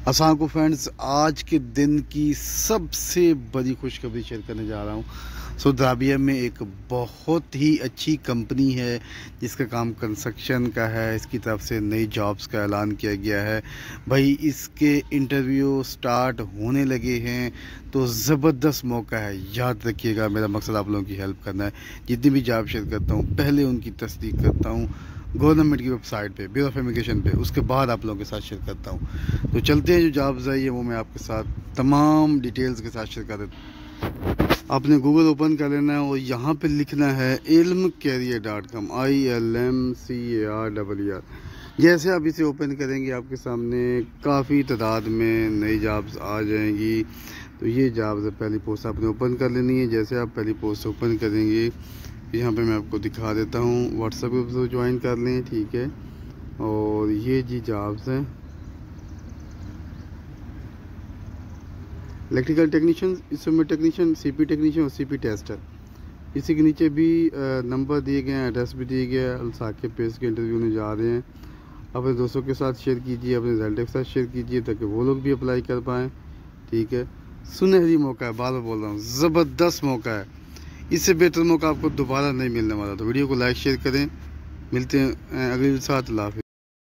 अस्सलाम वालेकुम फ्रेंड्स, आज के दिन की सबसे बड़ी खुशखबरी शेयर करने जा रहा हूँ। सऊदी अरबिया में एक बहुत ही अच्छी कंपनी है जिसका काम कंस्ट्रक्शन का है। इसकी तरफ से नई जॉब्स का ऐलान किया गया है। भाई इसके इंटरव्यू स्टार्ट होने लगे हैं, तो ज़बरदस्त मौका है। याद रखिएगा, मेरा मकसद आप लोगों की हेल्प करना है। जितनी भी जॉब शेयर करता हूँ पहले उनकी तस्दीक करता हूँ गवर्नमेंट की वेबसाइट पे, ब्यूरो ऑफ इमिग्रेशन पे, उसके बाद आप लोगों के साथ शेयर करता हूँ। तो चलते हैं, जो जॉब्स आई है वो मैं आपके साथ तमाम डिटेल्स के साथ शेयर कर देता हूँ। आपने गूगल ओपन कर लेना है और यहाँ पे लिखना है ilmcareer.com, ILMCARER। जैसे आप इसे ओपन करेंगे आपके सामने काफ़ी तादाद में नई जॉब्स आ जाएंगी। तो ये जॉब्स पहली पोस्ट आपने ओपन कर लेनी है। जैसे आप पहली पोस्ट ओपन करेंगे, यहाँ पे मैं आपको दिखा देता हूँ। व्हाट्सएप ग्रुप से ज्वाइन कर लें, ठीक है। और ये जी जॉब्स हैं, electrical technician, instrument technician, CP technician और सीपी टेस्टर। इसी के नीचे भी नंबर दिए गए हैं, एड्रेस भी दिए गया है। अलसाके पेस के इंटरव्यू में जा रहे हैं। अपने दोस्तों के साथ शेयर कीजिए, अपने रिलेटिव के साथ शेयर कीजिए ताकि वो लोग भी अप्लाई कर पाएँ, ठीक है। सुनहरी मौका है, बार बार बोल रहा हूँ, ज़बरदस्त मौका है। इससे बेहतर मौका आपको दोबारा नहीं मिलने वाला। तो वीडियो को लाइक शेयर करें। मिलते हैं अगले साथ। अल्लाह हाफ़िज़।